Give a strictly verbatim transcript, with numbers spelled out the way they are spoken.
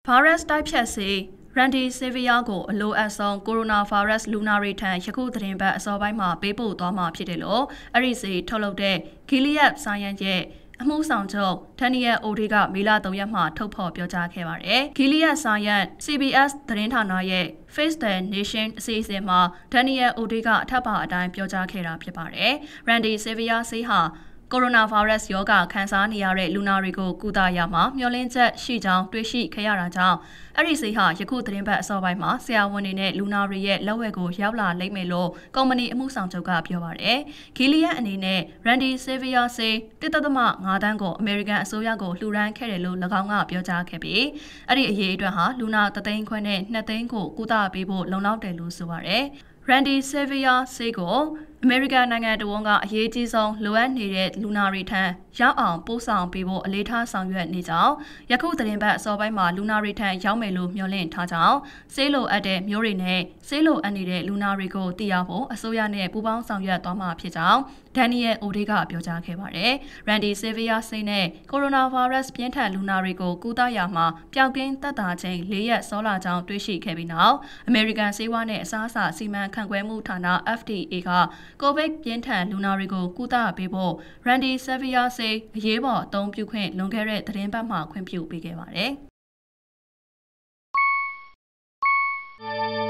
Virus တိုက်ဖြတ်ဆေး Remdesivir ကိုအလိုအပ်ဆုံး Coronavirus လူနာတွေထံယခုသတင်းပတ်အစောပိုင်းမှာပေးပို့သွားမှာဖြစ်တယ်လို့အဲ့ဒီဆေးထုတ်လုပ်တဲ့ Gilead Sciences ရဲ့အမှုဆောင်ချုပ် Daniel O'Day ကမေလသုံးရက်မှာထုတ်ဖော်ပြောကြားခဲ့ပါတယ်။ Gilead Sciences C B S သတင်းဌာနရဲ့ Face the Nation အစီအစဉ်မှာ Daniel O'Day ကအထက်ပါအတိုင်းပြောကြားခဲ့တာဖြစ်ပါတယ်။ Remdesivir ဆေးဟာကိုရိုနာဗိုင်းရပ်စ်ရောဂါခံစားနေရတဲ့လူနာတွေကိုကုသရာမှာမျှော်လင့်ချက်ရှိကြောင်းတွေ့ရှိခဲ့ရတာကြောင့်အဲ့ဒီဆေးဟာယခုသတင်းပတ်အစောပိုင်းမှာဆရာဝန်တွေနဲ့လူနာတွေရဲ့လက်ဝဲကိုရောက်လာလိမ့်မယ်လို့ကုမ္ပဏီအမှုဆောင်ချုပ်ကပြောပါတယ်။ Gilead အနေနဲ့ Remdesivir ဆေး တစ် ဒသမ ငါး သန်းကိုအမေရိကန်အစိုးရကိုလှူဒါန်းခဲ့တယ်လို့၎င်းကပြောကြားခဲ့ပြီးအဲ့ဒီအရေးအတွက်ဟာလူနာတစ်သိန်းခွဲနဲ့နှစ်သိန်းကိုကုသပေးဖို့လုံလောက်တယ်လို့ဆိုပါတယ်။ Remdesivir ဆေးကိုအမေရိကန်နိုင်ငံတဝန်းကအရေးကြီးဆုံးလိုအပ်နေတဲ့လူနာတွေထံရောက်အောင်ပို့ဆောင်ပေးဖို့အလေးထားဆောင်ရွက်နေကြောင်းယခုသတင်းပတ်အစောပိုင်းမှာလူနာတွေထံရောက်မယ်လို့မျှော်လင့်ထားကြောင်းဆေးလိုအပ်တဲ့မျိုးတွေနဲ့ဆေးလိုအပ်နေတဲ့လူနာတွေကိုသိရဖို့အစိုးရနဲ့ပူးပေါင်းဆောင်ရွက်သွားမှာဖြစ်ကြောင်း Daniel O'Day ကပြောကြားခဲ့ပါတယ်။ Remdesivir ဆေးနဲ့ကိုရိုနာဗိုင်းရပ်စ်ပြင်းထန်လူနာတွေကိုကုသရာမှာပျောက်ကင်းသက်သာချိန်၄ရက်စောလာကြောင်းတွေ့ရှိခဲ့ပြီးနောက်အမေရိကန်ဆေးဝါးနဲ့အစားအစာစီမံခန့်ခွဲမှုဌာန F D A ကကိုဗစ်ပြင်းထန်လူနာတွေကိုကုသပေးဖို့ Remdesivir ဆေးအရေးပေါ်အသုံးပြုခွင့်လွန်ခဲ့တဲ့သတင်းပတ်မှာခွင့်ပြုပေးခဲ့ပါတယ်။